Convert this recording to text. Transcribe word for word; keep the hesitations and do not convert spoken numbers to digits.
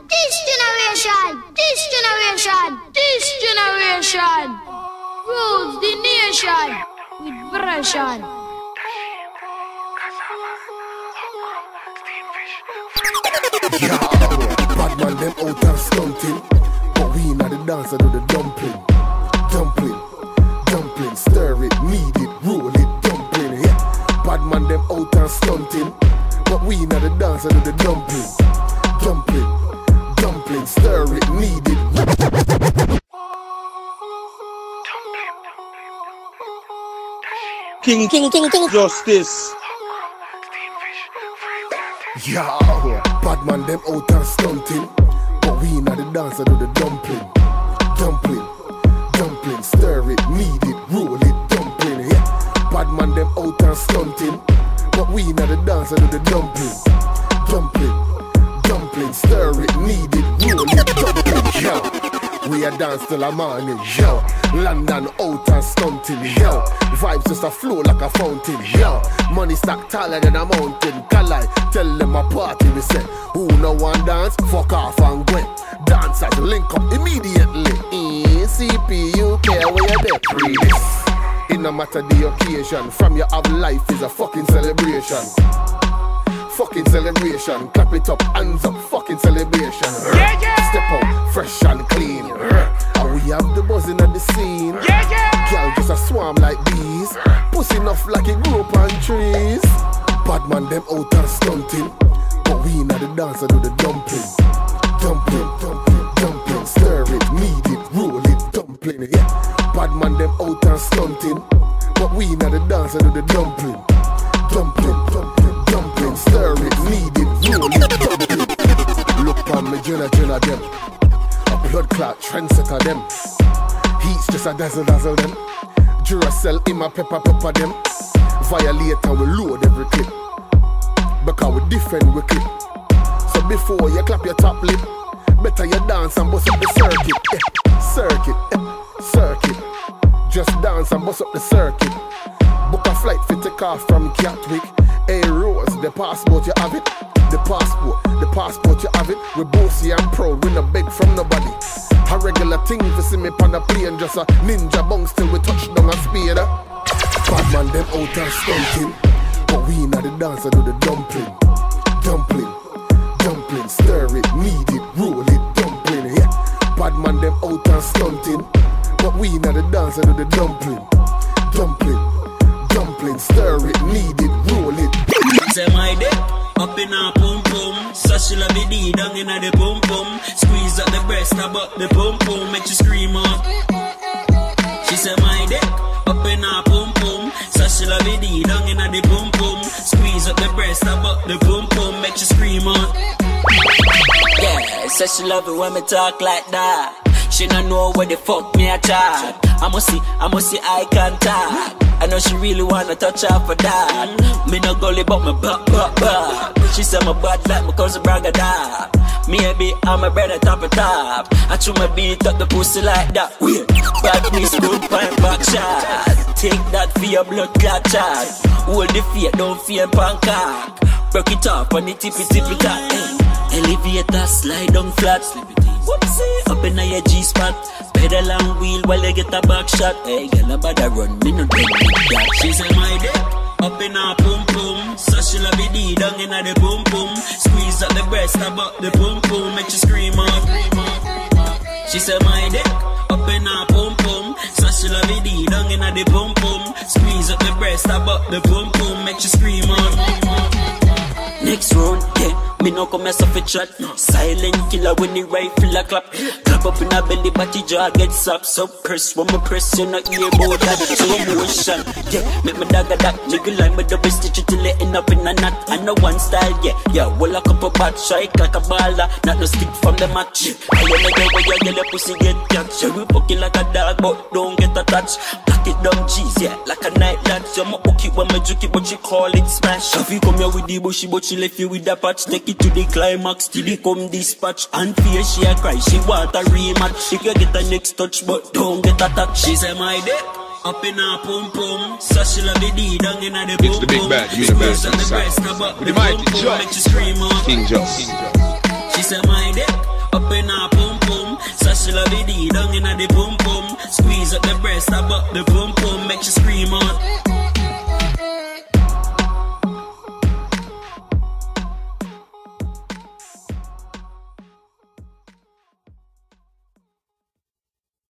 This generation, this generation, this generation rules the nation with version. Yeah, bad man them out and stunting, but we inna the dance and do the dumpling, dumpling, dumpling, stir it, knead it, roll it, dumpling. Yeah, bad man them out and stunting, but we inna the dance and do the dumpling, dumpling, dumpling, stir it, knead it. King, king, king, king, justice. Yeah, bad man them out and stunting, but we inna the dance and do the dumpling, dumpling, dumpling, stir it, knead it, roll it, dumpling. Yeah, bad man them out and stunting, but we inna the dance and do the dumpling, dumpling, dumpling, stir it, knead it, roll it, dumpling. Yeah, we a dance till the morning. Yo, London out and stunting. Yo, vibes just a flow like a fountain. Yo, money stack taller than a mountain. Calai, tell them a party. We say, who no one dance? Fuck off and go. Dancers link up immediately. E C P U K where you there? Free this. It no matter the occasion. From your have life is a fucking celebration. Fucking celebration. Clap it up, hands up, fucking celebration. Yeah, yeah. Step out, fresh and clean. And we have the buzzing at the scene. Yeah, yeah. Girl just a swarm like bees. Pussy enough like it grew up on trees. Bad man them out and stunting, but we inna the dance and do the dumpling, dumpling, dumpling, dumpling. Stir it, knead it, roll it, dumpling. Yeah, bad man them out and stunting, but we inna the dance and do the dumpling, dumpling, dumpling, dumpling. Stir it, knead it, roll it, dumpling. Look on me, Jenna, Jenna them. A blood clot trendsetter them. Heat's just a dazzle dazzle them. Duracell in my pepper pepper them. Violate and we load every clip, because we different we clip. So before you clap your top lip, better you dance and bust up the circuit. Eh, circuit, eh, circuit. Just dance and bust up the circuit. Book a flight for take off from Gatwick. Hey Rose, the passport you have it. The passport, the passport you have it. We bossy and proud, we no beg from nobody. A regular thing to see me on the plane, just a ninja bounce till we touch down a speed. Bad man them out and stunting, but we inna the dance and do the dumpling, dumpling, dumpling, stir it, knead it, roll it, dumpling. Yeah, bad man them out and stunting, but we inna the dance and do the dumpling, dumpling, dumpling, stir it, knead it, roll it. Say my day. Up in a pum pum, so she love it D down in a the pum pum. Squeeze up the breast, about the pum pum, make you scream out. She said my dick, up in a pum pum, so she love it D down in a the pum pum. Squeeze up the breast, about the pum pum, make you scream out. Yeah, so she love it when me talk like that. She don't know where the fuck me a chat. I must see, I must see eye contact. I know she really wanna touch her for that. Me no gully but me back, back, back. She said my bad like my cousin bragga da. Maybe I'm a brother top of top. I chew my beat up the pussy like that. Wait, bad miss good pint back shot. Take that for your blood clot chat. Hold the fear, don't fear pancake. Broke it off on the tippy tippy top. Hey, elevator slide down flat. Whoopsie, up in your G-spot. Pedal and wheel while you get a back shot. Hey, girl, about to run, me no dead that. She said my dick, up in her pum pum. So she love it D down in her the pum pum. Squeeze up the breast, about the pum pum, make you scream out. She said my dick, up in her pum pum. So she love it D down in her the pum pum. Squeeze up the breast, about the pum pum, make you scream out. Next round, yeah, me no come mess up a chat. Silent killer when the rifle a clap. Clap up in a belly, but the jaw get soft. So press, when me press, you not hear about that. Slow motion, yeah, make me dagger that. Jiggle like me double stitch it till it end up in a knot. I know one style, yeah, yeah, well a couple bad strike like a baller. Not no stick from the match. I wanna know where your yellow pussy get catch. Yeah, we fuck it like a dog, but don't get attached. Pack it down, cheese, yeah, like a night latch. Yeah, me hook it when me juke it, but you call it smash. If you come here with the bushy, but she left you with the patch. Take it to the climax, till they come dispatch. And fear she a cry, she want a rematch. If you get a next touch, but don't get attached. She said my dick, up in her pum pum. So she love the D down in her the pum pum. It's the big bad universal sound. With the mighty Joe, make you scream out. King Joe. She said my dick, she love it, down in the pum pum. Squeeze up the breast, I buck the pum pum, make you scream out.